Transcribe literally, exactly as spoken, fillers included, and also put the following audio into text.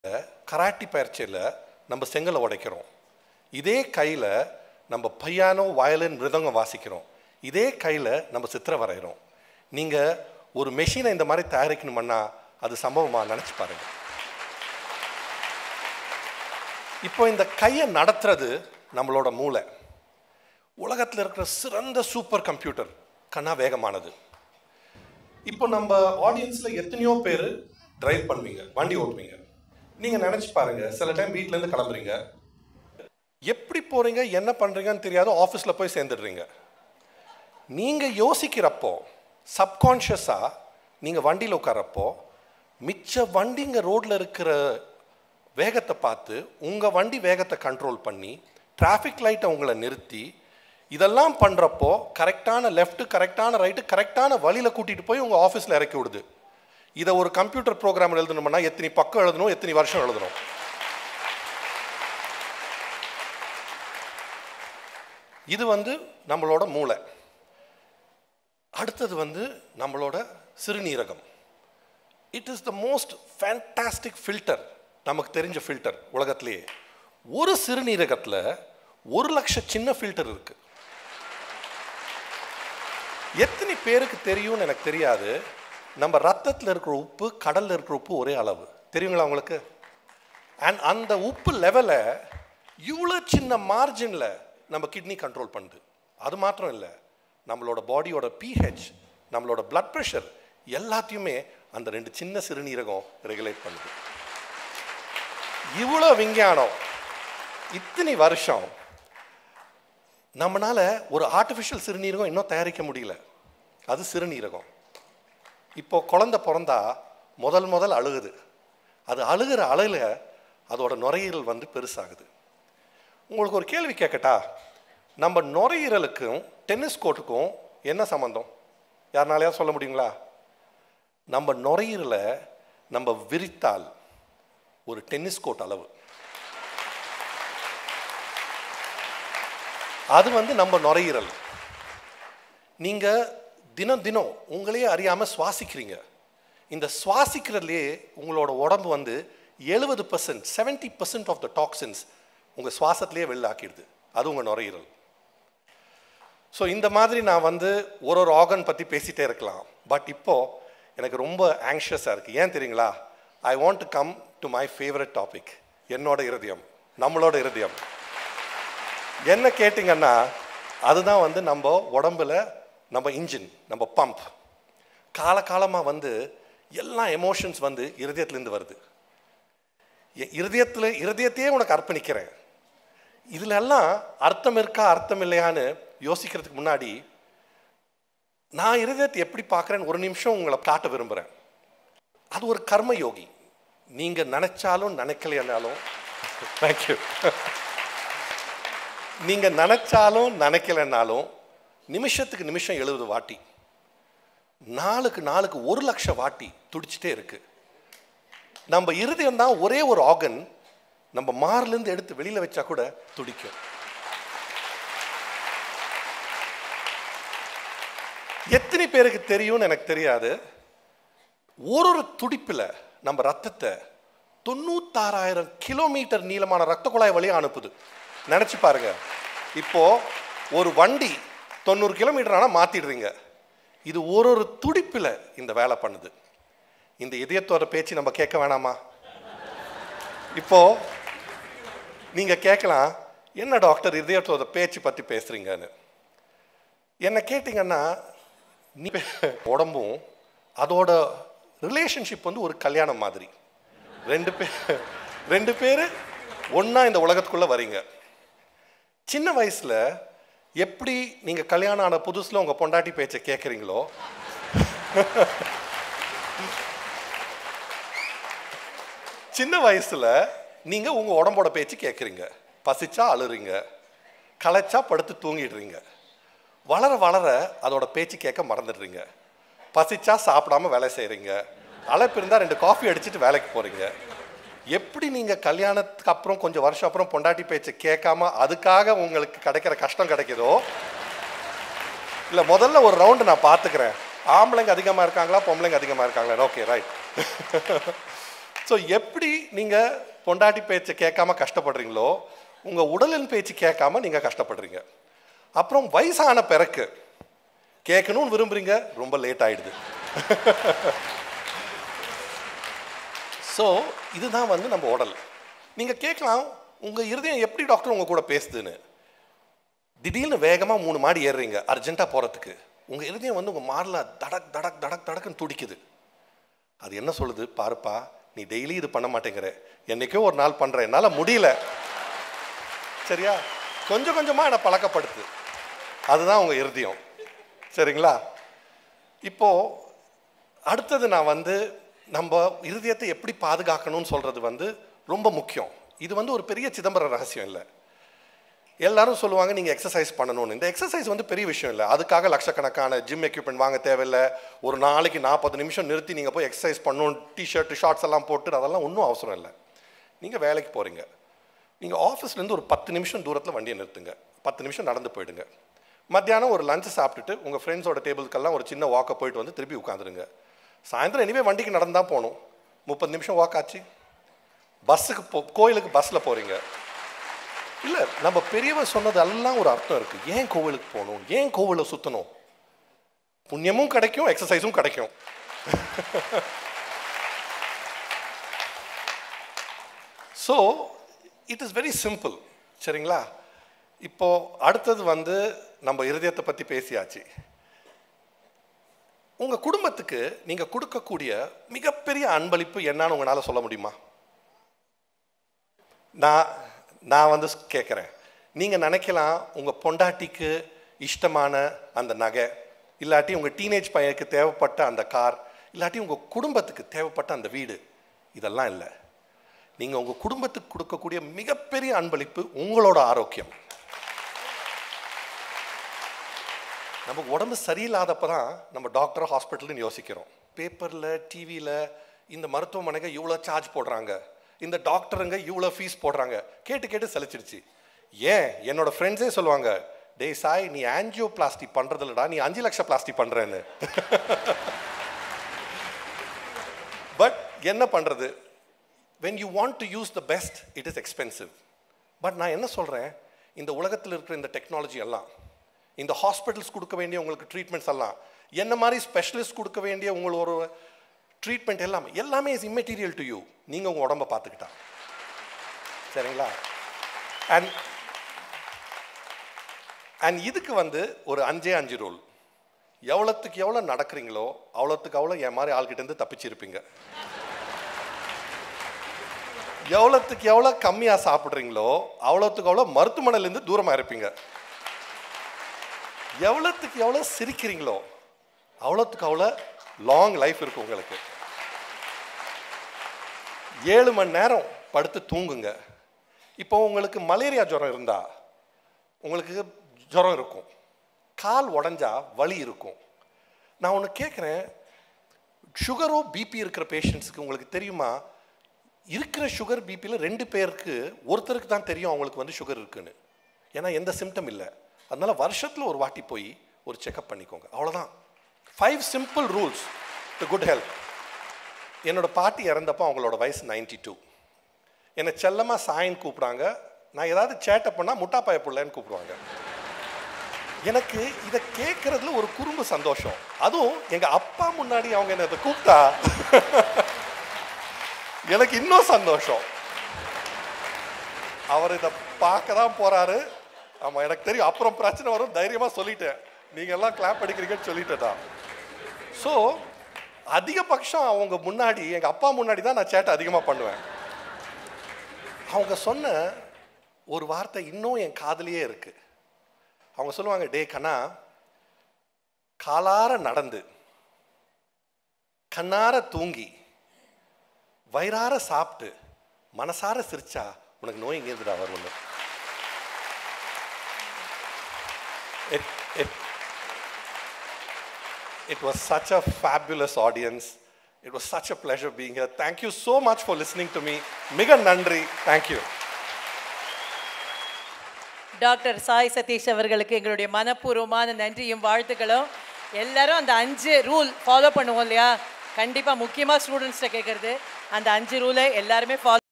Karate பயிற்சியில் நம்ம செங்கலை உடைக்கிறோம். இதே கையில் நம்ம பையானோ வயலின் மிருதங்கம் வாசிக்கிறோம். இதே கையில் நம்ம சித்திரை வரைகிறோம். நீங்கள் ஒரு மெஷினை இந்த மாதிரி தயாரிக்கணுமன்னா அது சம்பவமாக நினச்சி பாருங்க. இப்போ இந்த கையை நடத்துறது நம்மளோட மூளை. உலகத்தில் இருக்கிற சிறந்த சூப்பர் கம்ப்யூட்டர் கண்ணா வேகமானது. இப்போ நம்ம ஆடியன்ஸில் எத்தனையோ பேர் டிரைவ் பண்ணுவீங்க, வண்டி ஓட்டுவீங்க. நீங்கள் நினச்சி பாருங்க, சில டைம் வீட்டிலேருந்து கிளம்புறீங்க, எப்படி போகிறீங்க என்ன பண்ணுறீங்கன்னு தெரியாத ஆஃபீஸில் போய் சேர்ந்துடுறீங்க. நீங்கள் யோசிக்கிறப்போ சப்கான்ஷியஸாக நீங்கள் வண்டியில் உட்காரப்போ மிச்ச வண்டிங்க ரோட்டில் இருக்கிற வேகத்தை பார்த்து உங்கள் வண்டி வேகத்தை கண்ட்ரோல் பண்ணி டிராஃபிக் லைட்டை உங்களை நிறுத்தி இதெல்லாம் பண்ணுறப்போ கரெக்டான லெஃப்ட்டு கரெக்டான ரைட்டு கரெக்டான வழியில் கூட்டிகிட்டு போய் உங்கள் ஆஃபீஸில் இறக்கி விடுது. இதை ஒரு கம்ப்யூட்டர் ப்ரோக்ராம் எழுதணும்னா எத்தனை பக்கம் எழுதணும், எத்தனை வருஷம் எழுதணும். இது வந்து நம்மளோட மூளை. அடுத்தது வந்து நம்மளோட சிறுநீரகம். It is the most fantastic filter, நமக்கு தெரிஞ்ச ஃபில்டர் உலகத்திலேயே. ஒரு சிறுநீரகத்தில் ஒரு லட்சம் சின்ன ஃபில்டர் இருக்கு. எத்தனை பேருக்கு தெரியும்னு எனக்கு தெரியாது, நம்ம ரத்தத்தில் இருக்கிற உப்பு கடலில் இருக்கிற உப்பு ஒரே அளவு, தெரியுங்களா உங்களுக்கு? அண்ட் அந்த உப்பு லெவலை இவ்வளோ சின்ன மார்ஜினில் நம்ம கிட்னி கண்ட்ரோல் பண்ணுது. அது மாத்திரம் இல்லை, நம்மளோட பாடியோட பிஹெச், நம்மளோட பிளட் ப்ரெஷர் எல்லாத்தையுமே அந்த ரெண்டு சின்ன சிறுநீரகம் ரெகுலேட் பண்ணுது. இவ்வளோ விஞ்ஞானம், இத்தனை வருஷம் நம்மளால ஒரு ஆர்டிஃபிஷியல் சிறுநீரகம் இன்னும் தயாரிக்க முடியல. அது சிறுநீரகம். இப்போ குழந்தை பிறந்தா முதல் முதல் அழுகுது. அது அழுகிற அழுல அதோட நுரையீரல் வந்து பெருசாகுது. உங்களுக்கு ஒரு கேள்வி கேட்கட்டா? நம்ம நுரையீரலுக்கும் டென்னிஸ் கோர்ட்டுக்கும் என்ன சம்பந்தம்? யாருனாலையா சொல்ல முடியுங்களா? நம்ம நுரையீரலை நம்ம விரித்தால் ஒரு டென்னிஸ் கோர்ட் அளவு. அது வந்து நம்ம நுரையீரல். நீங்கள் தினம் தினம் உங்களையே அறியாமல் சுவாசிக்கிறீங்க. இந்த சுவாசிக்கிறதுலே உங்களோட உடம்பு வந்து எழுபது percent seventy percent of the toxins உங்கள் சுவாசத்திலே வெளில ஆக்கிடுது. அது உங்கள் நுரையீரல். ஸோ இந்த மாதிரி நான் வந்து ஒரு ஒரு ஆர்கன் பற்றி பேசிகிட்டே இருக்கலாம். பட் இப்போது எனக்கு ரொம்ப ஆங்ஷியஸாக இருக்குது. ஏன் தெரியுங்களா? I want to come to my favourite topic, என்னோட இருதயம், நம்மளோட இருதயம். என்ன கேட்டிங்கன்னா அதுதான் வந்து நம்ம உடம்புல நம்ம இன்ஜின், நம்ம பம்ப். காலகாலமாக வந்து எல்லா எமோஷன்ஸ் வந்து இருதயத்துலேருந்து வருது. இருதயத்தில் இருதயத்தையே உனக்கு அர்ப்பணிக்கிறேன். இதில் எல்லாம் அர்த்தம் இருக்கா அர்த்தம் இல்லையான்னு யோசிக்கிறதுக்கு முன்னாடி நான் இருதயத்தை எப்படி பார்க்குறேன்னு ஒரு நிமிஷம் உங்களை காட்ட விரும்புகிறேன். அது ஒரு கர்ம யோகி. நீங்கள் நினைச்சாலும் நினைக்கலைன்னாலும் தேங்க்யூ நீங்கள் நினைச்சாலும் நினைக்கலைன்னாலும் நிமிஷத்துக்கு நிமிஷம் எழுபது வாட்டி, நாளுக்கு நாளுக்கு ஒரு லட்சம் வாட்டி துடிச்சிட்டே இருக்கு. நம்ம இருதயம் தான் ஒரே ஒரு ஆர்கன், நம்ம மார்லேருந்து எடுத்து வெளியில் வச்சா கூட துடிக்கும். எத்தனை பேருக்கு தெரியும்னு எனக்கு தெரியாது, ஒரு ஒரு துடிப்பில் நம்ம ரத்தத்தை தொண்ணூத்தாறாயிரம் கிலோமீட்டர் நீளமான ரத்த குழாய் வழியாக அனுப்புது. நினச்சி பாருங்க. இப்போ ஒரு வண்டி தொண்ணூறு கிலோமீட்டர் ஆனால் மாற்றிடுறீங்க. இது ஒரு ஒரு துடிப்பில் இந்த வேலை பண்ணுது. இந்த இதயத்தோட பேச்சு நம்ம கேட்க வேணாமா? இப்போ நீங்கள் கேட்கலாம், என்ன டாக்டர் இதயத்தோட பேச்சு பற்றி பேசுகிறீங்கன்னு. என்ன கேட்டிங்கன்னா, நீ உடம்பும் அதோட ரிலேஷன்ஷிப் வந்து ஒரு கல்யாணம் மாதிரி. ரெண்டு பேர் ரெண்டு பேர் ஒன்றா இந்த உலகத்துக்குள்ளே வரீங்க. சின்ன வயசில் எப்படி நீங்கள் கல்யாணம் ஆன புதுசில் உங்கள் பொண்டாட்டி பேச்சை கேட்குறீங்களோ, சின்ன வயசில் நீங்கள் உங்கள் உடம்போட பேச்சு கேட்குறீங்க. பசிச்சா அழுறீங்க, களைச்சா படுத்து தூங்கிடுறீங்க. வளர வளர அதோட பேச்சு கேட்க மறந்துடுறீங்க. பசிச்சா சாப்பிடாம வேலை செய்கிறீங்க, அழைப்பு இருந்தால் ரெண்டு காஃபி அடிச்சுட்டு வேலைக்கு போகிறீங்க. எப்படி நீங்கள் கல்யாணத்துக்கு அப்புறம் கொஞ்சம் வருஷம் அப்புறம் பொண்டாட்டி பேச்சை கேட்காம அதுக்காக உங்களுக்கு கிடைக்கிற கஷ்டம் கிடைக்குதோ, இல்லை முதல்ல ஒரு ரவுண்டு நான் பார்த்துக்கிறேன், ஆம்பளைங்க அதிகமாக இருக்காங்களா பொம்பளைங்க அதிகமாக இருக்காங்களா, ஓகே ரைட். ஸோ எப்படி நீங்கள் பொண்டாட்டி பேச்சை கேட்காம கஷ்டப்படுறீங்களோ உங்கள் உடலின் பேச்சு கேட்காம நீங்கள் கஷ்டப்படுறீங்க. அப்புறம் வயசான பிறகு கேட்கணும்னு விரும்புறீங்க, ரொம்ப லேட் ஆயிடுது. ஸோ இதுதான் வந்து நம்ம உடல். நீங்கள் கேட்கலாம், உங்கள் இருதயம் எப்படி டாக்டர் உங்கள் கூட பேசுதுன்னு. திடீர்னு வேகமாக மூணு மாடி ஏறுறீங்க அர்ஜென்ட்டாக போகிறதுக்கு, உங்கள் இருதயம் வந்து உங்கள் மாரில் தடக் தடக் தடக் தடக்குன்னு துடிக்குது. அது என்ன சொல்லுது, பாருப்பா நீ டெய்லி இது பண்ண மாட்டேங்கிற, என்னைக்கோ ஒரு நாள் பண்ணுற, என்னால் முடியல, சரியா, கொஞ்சம் கொஞ்சமாக என்னை பழக்கப்படுத்து. அதுதான் உங்கள் இருதயம், சரிங்களா? இப்போது அடுத்தது நான் வந்து நம்ம இருதயத்தை எப்படி பாதுகாக்கணும்னு சொல்கிறது வந்து ரொம்ப முக்கியம். இது வந்து ஒரு பெரிய சிதம்பர ரகசியம் இல்லை. எல்லாரும் சொல்லுவாங்க நீங்கள் எக்ஸசைஸ் பண்ணணும்னு. இந்த எக்ஸசைஸ் வந்து பெரிய விஷயம் இல்லை. அதுக்காக லட்சக்கணக்கான ஜிம் எக்யூப்மெண்ட் வாங்க தேவையில்லை. ஒரு நாளைக்கு நாற்பது நிமிஷம் நிறுத்தி நீங்கள் போய் எக்ஸசைஸ் பண்ணணும், டிஷர்ட் ஷார்ட்ஸ் எல்லாம் போட்டு அதெல்லாம் ஒன்றும் அவசரம் இல்லை. நீங்கள் வேலைக்கு போகிறீங்க, நீங்கள் ஆஃபீஸ்லேருந்து ஒரு பத்து நிமிஷம் தூரத்தில் வண்டியை நிறுத்துங்க, பத்து நிமிஷம் நடந்து போயிடுங்க. மத்தியானம் ஒரு லஞ்சு சாப்பிட்டுட்டு உங்கள் ஃப்ரெண்ட்ஸோட டேபிளுக்கெல்லாம் ஒரு சின்ன வாக்கை போயிட்டு வந்து திருப்பி உட்காந்துருங்க. சாயந்தரம் எனிவே வண்டிக்கு நடந்தால் போகணும், முப்பது நிமிஷம் வாக் ஆச்சு. பஸ்ஸுக்கு போ கோயிலுக்கு பஸ்ஸில் போகிறீங்க. இல்லை, நம்ம பெரியவர் சொன்னது எல்லாம் ஒரு அர்த்தம் இருக்குது. ஏன் கோவிலுக்கு போகணும், ஏன் கோவிலை சுற்றணும்? புண்ணியமும் கிடைக்கும், எக்ஸசைஸும் கிடைக்கும். So it is very simple, சரிங்களா? இப்போ அடுத்தது வந்து நம்ம இருதயத்தை பற்றி பேசியாச்சு. உங்கள் குடும்பத்துக்கு நீங்கள் கொடுக்கக்கூடிய மிகப்பெரிய அன்பளிப்பு என்னன்னு உங்களால் சொல்ல முடியுமா? நான் நான் வந்து கேட்குறேன், நீங்கள் நினைக்கலாம் உங்கள் பொண்டாட்டிக்கு இஷ்டமான அந்த நகை, இல்லாட்டி உங்கள் டீனேஜ் பையனுக்கு தேவைப்பட்ட அந்த கார், இல்லாட்டி உங்கள் குடும்பத்துக்கு தேவைப்பட்ட அந்த வீடு, இதெல்லாம் இல்லை. நீங்கள் உங்கள் குடும்பத்துக்கு கொடுக்கக்கூடிய மிகப்பெரிய அன்பளிப்பு உங்களோட ஆரோக்கியம். நமக்கு உடம்பு சரியில்லாதப்போ தான் நம்ம டாக்டர் ஹாஸ்பிட்டல்னு யோசிக்கிறோம். பேப்பரில் டிவியில் இந்த மருத்துவமனைக்கு இவ்வளோ சார்ஜ் போடுறாங்க, இந்த டாக்டருங்க இவ்வளோ ஃபீஸ் போடுறாங்க, கேட்டு கேட்டு சலிச்சிருச்சு. ஏன் என்னோட ஃப்ரெண்ட்ஸே சொல்லுவாங்க, டேய் சாய் நீ ஆன்ஜியோ பிளாஸ்டி பண்ணுறதில்லடா, நீ அஞ்சு லட்சம் பிளாஸ்டி பண்ணுறேன்னு. பட் என்ன பண்ணுறது, when you want to use the best it is expensive. But நான் என்ன சொல்கிறேன், இந்த உலகத்தில் இருக்கிற இந்த டெக்னாலஜி எல்லாம், இந்த ஹாஸ்பிட்டல்ஸ் கொடுக்க வேண்டிய உங்களுக்கு ட்ரீட்மெண்ட்ஸ் எல்லாம், என்ன மாதிரி ஸ்பெஷலிஸ்ட் கொடுக்க வேண்டிய உங்களோட ட்ரீட்மெண்ட் எல்லாம் எல்லாமே இஸ் இம்மெட்டீரியல் டு யூ. நீங்கள் உங்கள் உடம்பை பார்த்துக்கிட்டா, சரிங்களா? அண்ட் அண்ட் இதுக்கு வந்து ஒரு அஞ்சே அஞ்சு ரூல். எவ்வளோத்துக்கு எவ்வளோ நடக்கிறீங்களோ அவ்வளோத்துக்கு அவ்வளோ என் மாதிரி ஆள்கிட்டேருந்து தப்பிச்சிருப்பீங்க. எவ்வளோத்துக்கு எவ்வளோ கம்மியாக சாப்பிட்றீங்களோ அவ்வளோத்துக்கு அவ்வளோ மருத்துவமனையிலேருந்து தூரமாக இருப்பீங்க. எவ்வளோத்துக்கு எவ்வளோ சிரிக்கிறீங்களோ அவ்வளோத்துக்கு அவ்வளோ லாங் லைஃப் இருக்கும் உங்களுக்கு. ஏழு மணி நேரம் படுத்து தூங்குங்க. இப்போ உங்களுக்கு மலேரியா ஜுரம் இருந்தால் உங்களுக்கு ஜுரம் இருக்கும், கால் உடஞ்சா வலி இருக்கும். நான் ஒன்று கேட்குறேன், சுகரோ பிபி இருக்கிற பேஷண்ட்ஸுக்கு உங்களுக்கு தெரியுமா, இருக்கிற சுகர் பிபியில் ரெண்டு பேருக்கு ஒருத்தருக்கு தான் தெரியும் அவங்களுக்கு வந்து சுகர் இருக்குன்னு. ஏன்னா எந்த சிம்டம் இல்லை. அதனால வருஷத்தில் ஒரு வாட்டி போய் ஒரு செக்அப் பண்ணிக்கோங்க, அவ்வளோதான். Five simple rules to good health. என்னோட பாட்டி இறந்தப்போ அவங்களோட வயசு நைன்டி டூ. என்னை செல்லமாக சாயின்னு கூப்பிட்றாங்க. நான் ஏதாவது சேட்டை பண்ணால் முட்டாப்பாய பிள்ளைன்னு கூப்பிடுவாங்க. எனக்கு இதை கேட்குறதுல ஒரு குறும்பு சந்தோஷம். அதுவும் எங்கள் அப்பா முன்னாடி அவங்க என்னை இதை கூப்பிட்டா எனக்கு இன்னும் சந்தோஷம். அவர் இதை பார்க்க தான் போகிறாரு. ஆமாம், எனக்கு தெரியும் அப்புறம் பிரச்சனை வரும், தைரியமாக சொல்லிட்டேன். நீங்கள் எல்லாம் கிளாப் அடிக்கிறீங்கன்னு சொல்லிட்டேன். ஸோ அதிகபட்சம் அவங்க முன்னாடி, எங்கள் அப்பா முன்னாடி தான் நான் சேட்டை அதிகமாக பண்ணுவேன். அவங்க சொன்ன ஒரு வார்த்தை இன்னும் என் காதுலயே இருக்கு. அவங்க சொல்லுவாங்க, டே கண்ணா, காலார நடந்து கண்ணார தூங்கி வயிறார சாப்பிட்டு மனசார சிரிச்சா உனக்கு நோய் எங்கேருந்துடா வரும்னு. It, it, it was such a fabulous audience. It was such a pleasure being here. Thank you so much for listening to me. Miga nandri. Thank you. Doctor Sai Satish அவர்களுக்கு எங்களுடைய மனப்பூர்வமான நன்றியும் வாழ்த்துக்களும். எல்லாரும் அந்த அஞ்சு ரூல் ஃபாலோ பண்ணுவோம் இல்லையா, கண்டிப்பா முக்கியமா ஸ்டூடெண்ட்ஸ்ட கேட்கறது அந்த அஞ்சு ரூலை எல்லாருமே ஃபாலோ